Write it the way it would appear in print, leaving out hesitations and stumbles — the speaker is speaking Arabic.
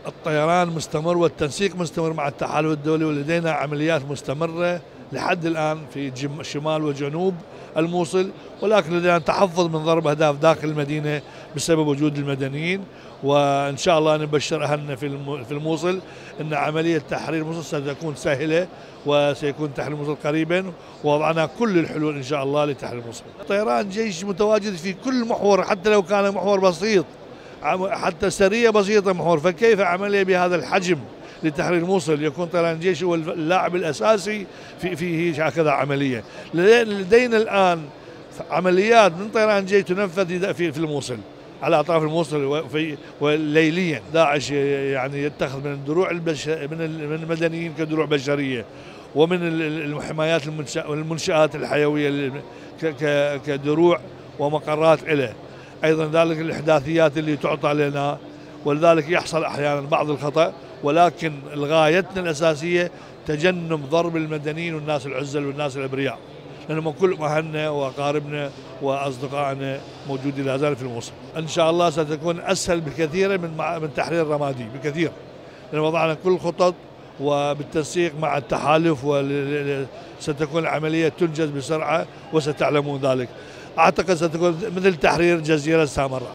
الطيران مستمر والتنسيق مستمر مع التحالف الدولي، ولدينا عمليات مستمرة لحد الآن في شمال وجنوب الموصل، ولكن لدينا تحفظ من ضرب أهداف داخل المدينة بسبب وجود المدنيين. وإن شاء الله نبشر أهلنا في الموصل أن عملية تحرير الموصل ستكون سهلة، وسيكون تحرير الموصل قريبا، ووضعنا كل الحلول إن شاء الله لتحرير الموصل. طيران جيش متواجد في كل محور، حتى لو كان محور بسيط، حتى سرية بسيطة محور، فكيف عملية بهذا الحجم لتحرير الموصل يكون طيران جيش هو اللاعب الأساسي في هكذا عملية. لدينا الآن عمليات من طيران جيش تنفذ في الموصل، على أطراف الموصل وليليا. داعش يعني يتخذ من الدروع من المدنيين كدروع بشرية، ومن الحمايات والمنشآت الحيوية كدروع ومقرات له. أيضا ذلك الإحداثيات اللي تعطى لنا، ولذلك يحصل أحيانا بعض الخطأ، ولكن غايتنا الأساسية تجنب ضرب المدنيين والناس العزل والناس الأبرياء، لأنهم كل أهلنا وأقاربنا وأصدقائنا موجودين لا زال في الموصل. إن شاء الله ستكون أسهل بكثير من تحرير الرمادي بكثير، لأن وضعنا كل الخطط وبالتنسيق مع التحالف، وستكون العملية تنجز بسرعة وستعلمون ذلك. أعتقد ستكون مثل تحرير جزيرة سامراء.